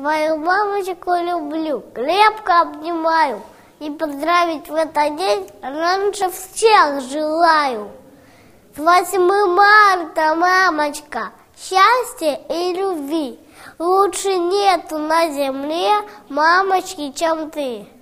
Твою мамочку люблю, крепко обнимаю. И поздравить в этот день раньше всех желаю. С 8 марта, мамочка, счастья и любви. Лучше нету на земле мамочки, чем ты.